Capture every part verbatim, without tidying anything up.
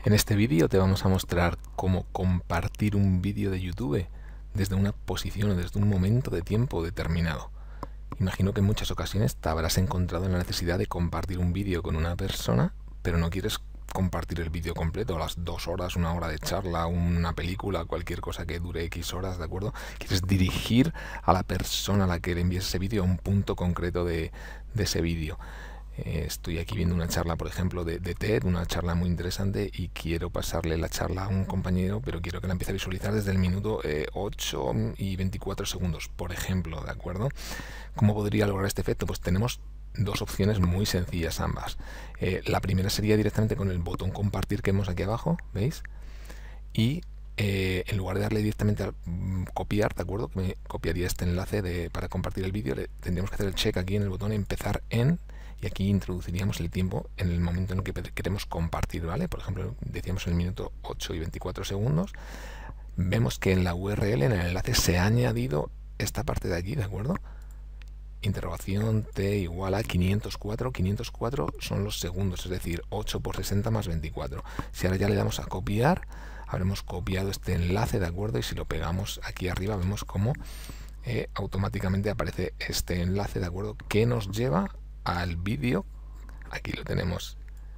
En este vídeo te vamos a mostrar cómo compartir un vídeo de YouTube desde una posición o desde un momento de tiempo determinado. Imagino que en muchas ocasiones te habrás encontrado en la necesidad de compartir un vídeo con una persona, pero no quieres compartir el vídeo completo, las dos horas, una hora de charla, una película, cualquier cosa que dure X horas, ¿de acuerdo? Quieres dirigir a la persona a la que le envíes ese vídeo a un punto concreto de, de ese vídeo. Eh, estoy aquí viendo una charla, por ejemplo, de, de TED, una charla muy interesante, y quiero pasarle la charla a un compañero, pero quiero que la empiece a visualizar desde el minuto eh, ocho y veinticuatro segundos, por ejemplo, ¿de acuerdo? ¿Cómo podría lograr este efecto? Pues tenemos dos opciones muy sencillas ambas. Eh, la primera sería directamente con el botón compartir que vemos aquí abajo, ¿veis? Y eh, en lugar de darle directamente a mm, copiar, ¿de acuerdo? Que me copiaría este enlace de, para compartir el vídeo, le, tendríamos que hacer el check aquí en el botón empezar en, y aquí introduciríamos el tiempo en el momento en el que queremos compartir, ¿vale? Por ejemplo, decíamos en el minuto ocho y veinticuatro segundos. Vemos que en la U R L, en el enlace, se ha añadido esta parte de aquí, ¿de acuerdo? Interrogación t igual a quinientos cuatro, quinientos cuatro son los segundos, es decir, ocho por sesenta más veinticuatro. Si ahora ya le damos a copiar, habremos copiado este enlace, ¿de acuerdo? Y si lo pegamos aquí arriba, vemos cómo eh, automáticamente aparece este enlace, ¿de acuerdo? Que nos lleva al vídeo. Aquí lo tenemos.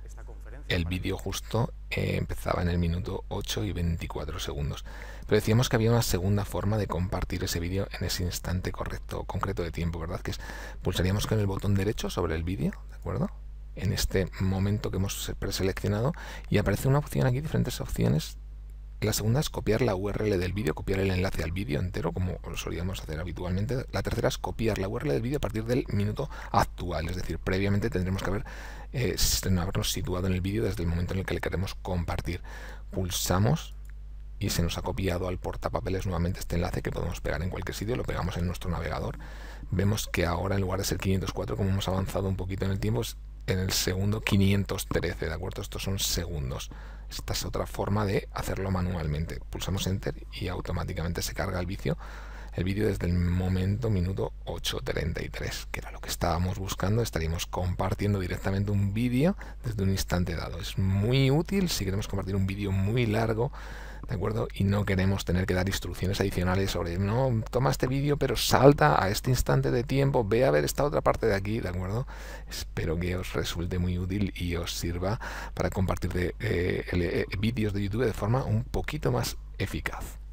El vídeo justo eh, empezaba en el minuto ocho y veinticuatro segundos. Pero decíamos que había una segunda forma de compartir ese vídeo en ese instante correcto, concreto de tiempo, ¿verdad? Que es, pulsaríamos con el botón derecho sobre el vídeo, ¿de acuerdo? En este momento que hemos preseleccionado, y aparece una opción aquí, diferentes opciones. La segunda es copiar la U R L del vídeo, copiar el enlace al vídeo entero, como lo solíamos hacer habitualmente. La tercera es copiar la U R L del vídeo a partir del minuto actual, es decir, previamente tendremos que haber, eh, habernos situado en el vídeo desde el momento en el que le queremos compartir. Pulsamos y se nos ha copiado al portapapeles nuevamente este enlace, que podemos pegar en cualquier sitio, lo pegamos en nuestro navegador. Vemos que ahora, en lugar de ser quinientos cuatro, como hemos avanzado un poquito en el tiempo, es en el segundo quinientos trece, ¿de acuerdo? Estos son segundos. Esta es otra forma de hacerlo manualmente. Pulsamos Enter y automáticamente se carga el vídeo, el vídeo desde el momento minuto ocho treinta y tres, que era lo que estábamos buscando. Estaríamos compartiendo directamente un vídeo desde un instante dado. Es muy útil si queremos compartir un vídeo muy largo, ¿de acuerdo? Y no queremos tener que dar instrucciones adicionales sobre, no, toma este vídeo, pero salta a este instante de tiempo, ve a ver esta otra parte de aquí, ¿de acuerdo? Espero que os resulte muy útil y os sirva para compartir de, eh, eh, vídeos de YouTube de forma un poquito más eficaz.